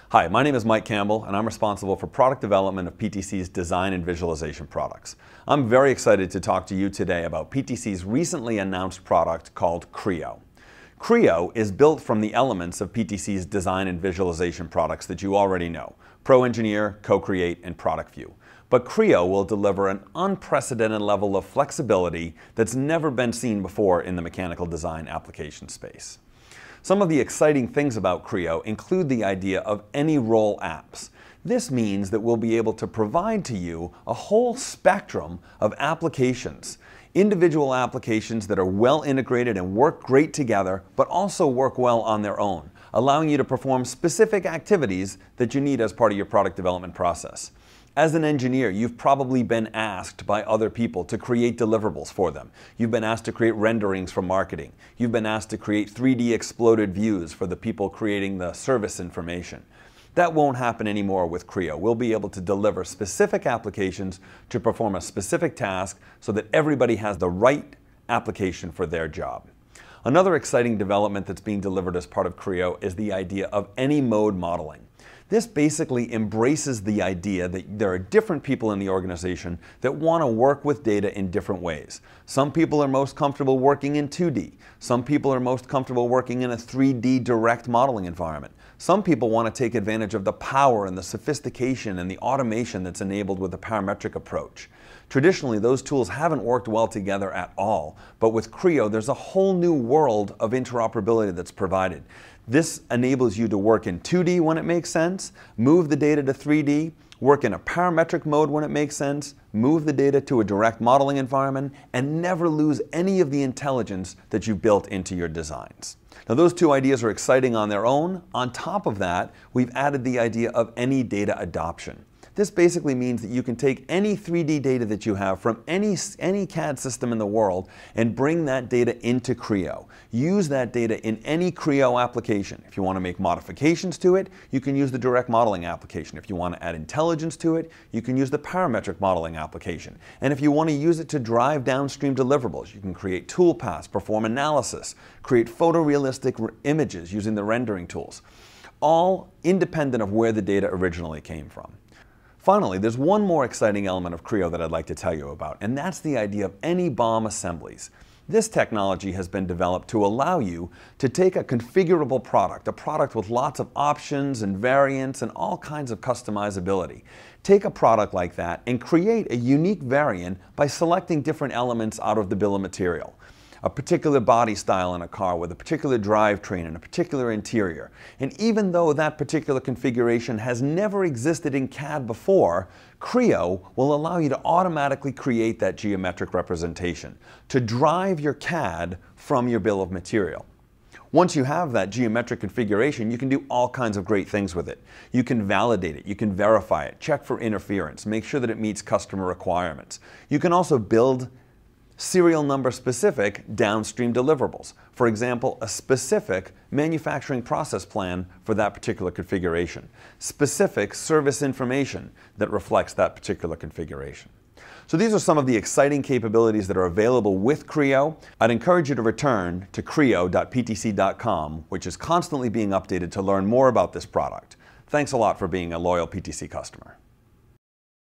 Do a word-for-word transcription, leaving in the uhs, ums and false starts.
Hi, my name is Mike Campbell and I'm responsible for product development of P T C's design and visualization products. I'm very excited to talk to you today about P T C's recently announced product called Creo. Creo is built from the elements of P T C's design and visualization products that you already know: Pro Engineer, Co-Create, and Product View. But Creo will deliver an unprecedented level of flexibility that's never been seen before in the mechanical design application space. Some of the exciting things about Creo include the idea of any role apps. This means that we'll be able to provide to you a whole spectrum of applications, individual applications that are well integrated and work great together, but also work well on their own, allowing you to perform specific activities that you need as part of your product development process. As an engineer, you've probably been asked by other people to create deliverables for them. You've been asked to create renderings for marketing. You've been asked to create three D exploded views for the people creating the service information. That won't happen anymore with Creo. We'll be able to deliver specific applications to perform a specific task so that everybody has the right application for their job. Another exciting development that's being delivered as part of Creo is the idea of any mode modeling. This basically embraces the idea that there are different people in the organization that want to work with data in different ways. Some people are most comfortable working in two D. Some people are most comfortable working in a three D direct modeling environment. Some people want to take advantage of the power and the sophistication and the automation that's enabled with the parametric approach. Traditionally, those tools haven't worked well together at all, but with Creo, there's a whole new world of interoperability that's provided. This enables you to work in two D when it makes sense, move the data to three D, work in a parametric mode when it makes sense, move the data to a direct modeling environment, and never lose any of the intelligence that you've built into your designs. Now, those two ideas are exciting on their own. On top of that, we've added the idea of any data adoption. This basically means that you can take any three D data that you have from any, any C A D system in the world and bring that data into Creo. Use that data in any Creo application. If you want to make modifications to it, you can use the direct modeling application. If you want to add intelligence to it, you can use the parametric modeling application. And if you want to use it to drive downstream deliverables, you can create toolpaths, perform analysis, create photorealistic images using the rendering tools, all independent of where the data originally came from. Finally, there's one more exciting element of Creo that I'd like to tell you about, and that's the idea of any B O M Assemblies. This technology has been developed to allow you to take a configurable product, a product with lots of options and variants and all kinds of customizability. Take a product like that and create a unique variant by selecting different elements out of the bill of material. A particular body style in a car with a particular drivetrain and a particular interior. And even though that particular configuration has never existed in C A D before, Creo will allow you to automatically create that geometric representation to drive your C A D from your bill of material. Once you have that geometric configuration, you can do all kinds of great things with it. You can validate it, you can verify it, check for interference, make sure that it meets customer requirements. You can also build serial number specific downstream deliverables. For example, a specific manufacturing process plan for that particular configuration. Specific service information that reflects that particular configuration. So these are some of the exciting capabilities that are available with Creo. I'd encourage you to return to creo dot P T C dot com, which is constantly being updated to learn more about this product. Thanks a lot for being a loyal P T C customer.